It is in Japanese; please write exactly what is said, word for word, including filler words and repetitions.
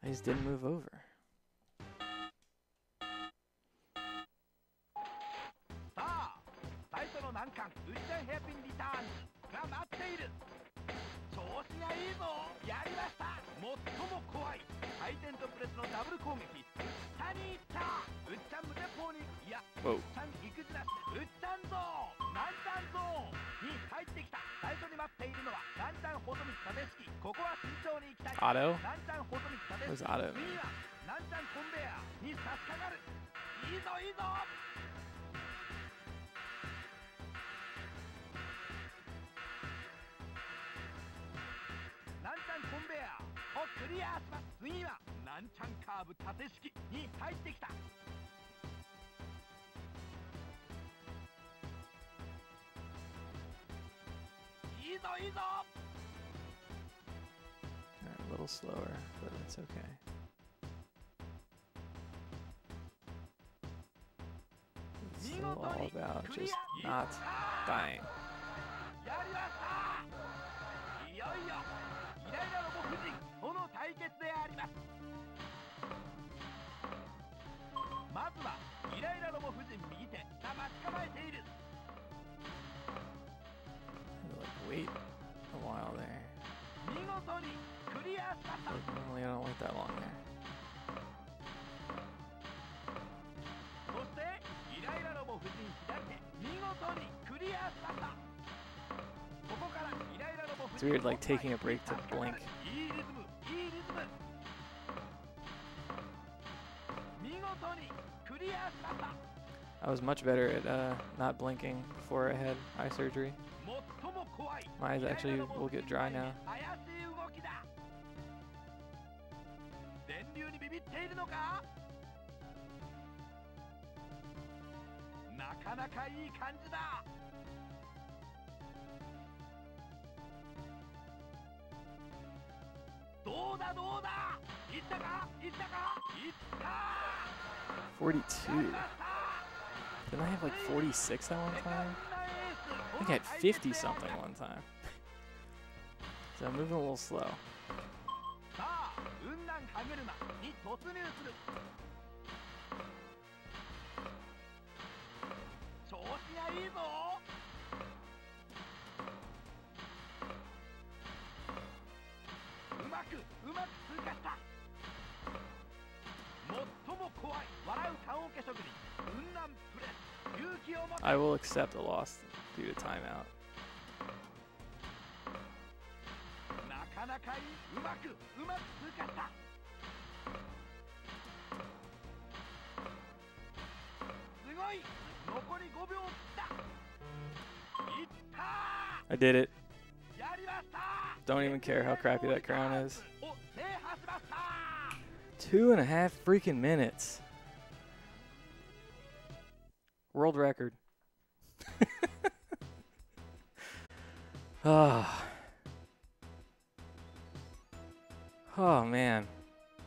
I just didn't move over. 最初の難関ウッチャンヘアピンリターンが待っている。調子がいいぞ。やりました。最も怖い回転とプレスのダブル攻撃。下に行った。ウッチャン無鉄砲にいやウッチャン行くずらしてウッチャンゾーン南山ゾーンに入ってきた。最初に待っているのは南山細道立敷。ここは慎重に行きたい。 Auto? 南山細道立敷。 Where's Auto? 次は南山コンベヤーに差し掛かる。いいぞいいぞ。コンベヤーをクリアします。次は南ちゃんカーブ縦式に入ってきた。いいぞいいぞ。 A little slower, but it's okay. It's still all about just not dying. やりました。いよいよイライラロボ夫人との対決であります。まずはイライラロボ夫人右手が待ち構えている。 Wait a while there. 見事にクリアしました。 Normally I don't wait that long there. そしてイライラロボ夫人左手見事にクリアしました。 It's weird, like taking a break to blink. I was much better at uh, not blinking before I had eye surgery. My eyes actually will get dry now. forty-two. Didn't I have like forty-six at one time? I think I had fifty something one time. So I'm moving a little slow. I will accept a loss due to timeout. I did it. Don't even care how crappy that crown is. Two and a half freaking minutes. World record. Oh. Oh, man.